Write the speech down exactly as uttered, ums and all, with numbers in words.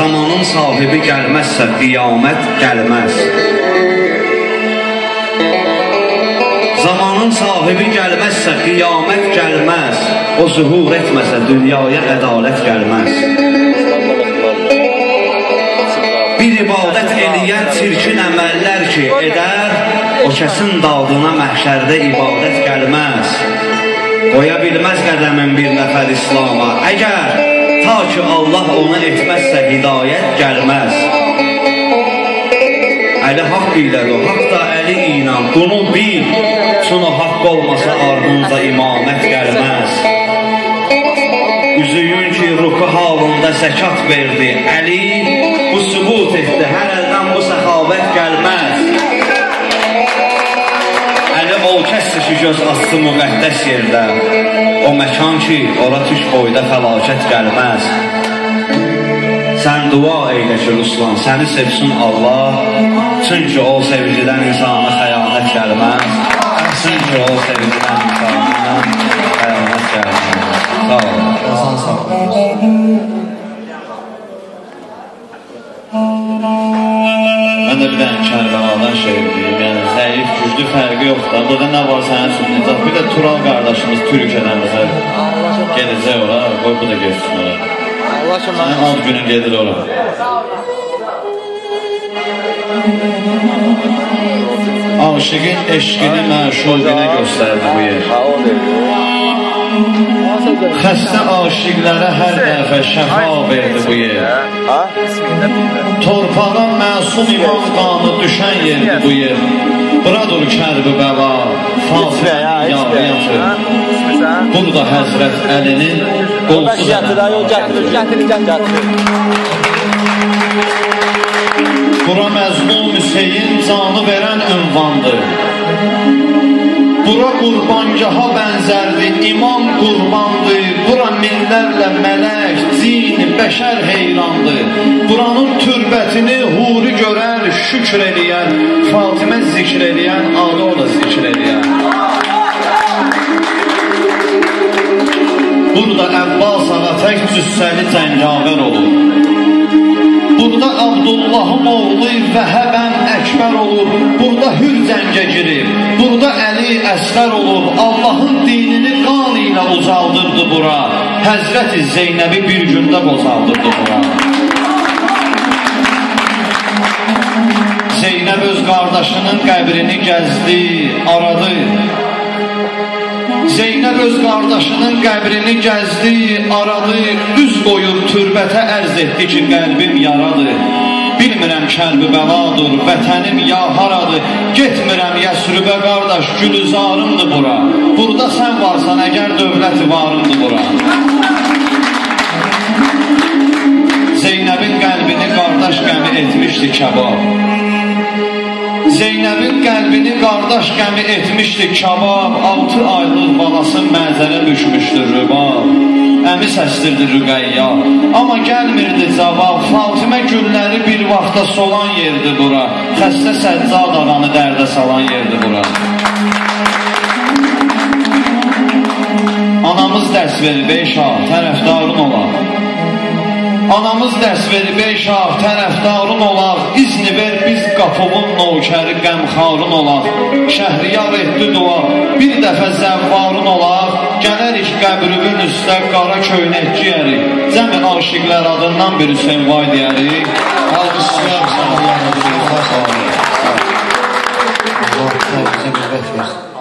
Zamanın sahibi gəlməzsə qiyamət gəlməz. Zamanın sahibi gəlməzsə qiyamət gəlməz. O zuhur etməsə dünyaya ədalət gəlməz. Bir ibadət eləyən çirkin əməllər ki edər, o kəsin dadına məhşərdə ibadət gəlməz. Qoya bilməz qədəmin bir nəfər İslama, əgər ta ki Allah onu etməzsə hidayət gəlməz. Əli haqq ilədir, haqq da əli ilə, bunu bil, sonu haqq olmasa ardınca imamət gəlməz. Üzüyün ki ruku halında zəkat verdi, Əli bu sübut etdi, hər əldən bu səxavət gəlməz. Əli ol kəsdir ki göz açdı müqəddəs yerdə, o məkan ki ora tüş boyda fəlakət gəlməz. Sən dua eylə ki Ruslan, səni sevsin Allah, çünki o sevgidən insana xəyanət gəlməz. Çünki o sevgidən insana xəyanət gəlməz. Sağ olun. Sağ olun. Mən də bir dənə Kərbəladan şey deyim, yəni zəif, güclü fərqi yoxdur. Burada nə var sənin üçün necət? Bir də Tural qardaşımız Türkiyədən bizə gedəcək ora, qoy bu da geçsin ora. Sənin az günün gedir ora. Aşıqın eşqini məşuqinə göstərdi bu yer. Xəstə aşiqlərə hər dəfə şəfa verdi bu yer. Torpağa məsum iman qanı düşən yerdir bu yer. Buradır Kərbi Bəla, Fatimənin yağı yatır. Burada Həzrət Əlinin qolsuz bura Məzlum Hüseyin canı verən ünvandır. Bura qurbangaha bənzərdir, imam qurbandır. Bura minlərlə mələk, cin, bəşər heyrandır. Buranın türbətini huri görər, şükür eləyər. Fatimə zikr eləyən, adı o da zikr eləyər. Burada Əbbas ağa tək cüssəli cəngavər olur. Burada Abdullahın oğlu Vəhəbən Əkbər olur. Burada Hür cəngə girib. Burada Əli Əsqər olur. Allahın dinini qan ilə uzaldırdı bura. Həzrəti Zeynəbi bir gündə bozaldırdı bura. Zeynəb öz qardaşının qəbrini gəzdi, aradı. Zeynəb öz qardaşının qəbrini gəzdi, aradı, üz qoyur türbətə ərz etdi ki, qəlbim yaradır. Bilmirəm Kərbi Bəladır, vətənim ya haradır. Getmirəm Yəsribə qardaş, gülüzarımdır bura. Burada sən varsan, əgər dövləti varımdır bura. Zeynəbin qəlbini qardaş qəmi etmişdi kəbab. Zeynəbin qəlbini qardaş qəmi etmişdi kabab. Altı aylıq balası məzərə düşmüşdür rübab. Əmi səstirdi Rüqəyya, amma gəlmirdi cavab. Fatimə gülləri bir vaxta solan yerdi bura. Xəstə Səccad ağanı dərdə salan yerdi bura. Anamız dərs verib ey şah, tərəfdarın olaq. Anamız dərs verib ey şah, tərəfdarın olaq. İzni ver biz qapımın növkəri qəmxarın olaq. Şəhriyar etdi dua, bir dəfə zəvvarın olaq. Gələrik qəbrimin üstə qara köynək giyərik. Cəmin aşiqlər adından bir Hüseyin vay deyərik. Alqışlar, sağ olun. Allah bize qüvvət versin.